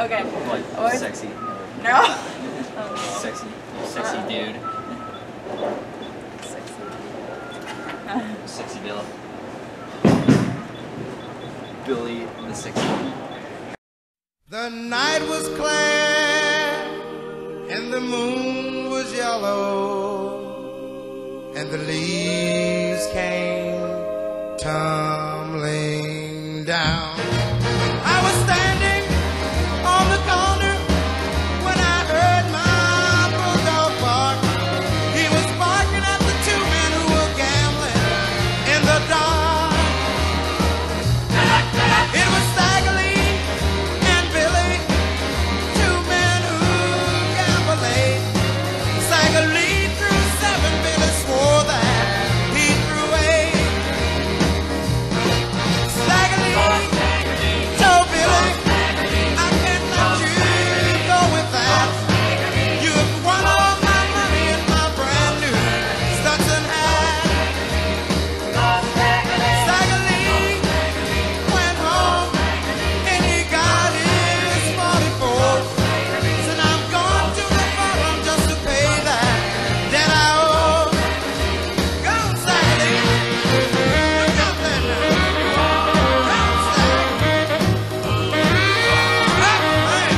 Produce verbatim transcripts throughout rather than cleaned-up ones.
Okay. Like What? sexy. No. Sexy. Sexy dude. Sexy. Sexy Bill. Billy the sexy. The night was clear and the moon was yellow and the leaves came tumbling down. I was standing on the corner when I heard my bulldog bark. He was barking at the two men who were gambling in the dark. It was Stagger Lee and Billy, two men who gambled late. Stagger Lee threw seven, Billy swore that he threw eight. Stagger Lee told Billy, I can't let you go with that. You have won all my money in my brand new Stetson hat. Stagger Lee went home and he got his forty-four. Said I'm going to the forum just to pay that debt I owe. Go on, Stagger Lee. Look out there now. Go on, Stagger. Ah, man.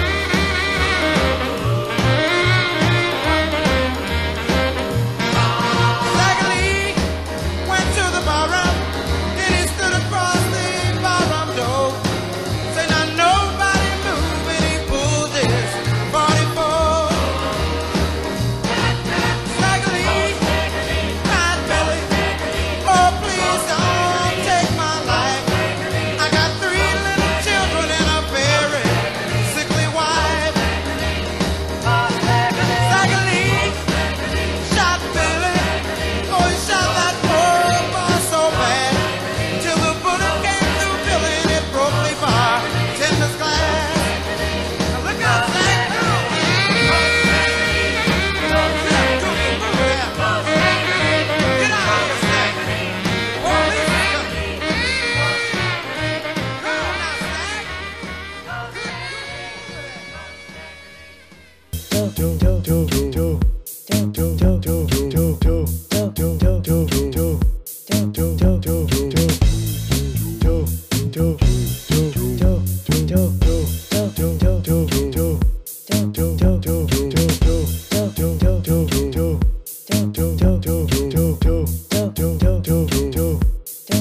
Stagger Lee went to the barroom, then he stood across the barroom door. Said now nobody move, and he pulled his forty-four. Stagger Lee cried, Billy, oh please don't take my life. I got three little children and a very sickly wife. Stagger Lee shot Billy, oh he shot that poor boy so bad, till the bullet came through Billy and it broke the bartender's glass. Now look out, Stagger. Get out of here, Stagger. Police are coming. Come on now,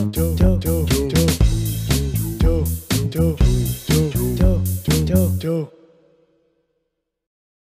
Joe.